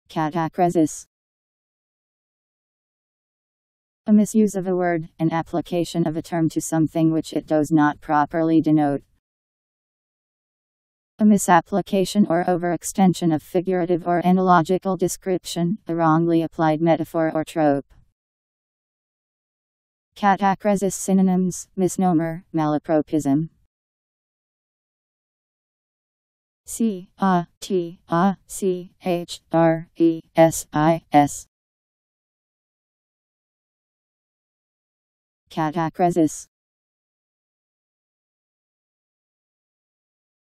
Catachresis. A misuse of a word, an application of a term to something which it does not properly denote. A misapplication or overextension of figurative or analogical description, a wrongly applied metaphor or trope. Catachresis synonyms: misnomer, malapropism. Catachresis.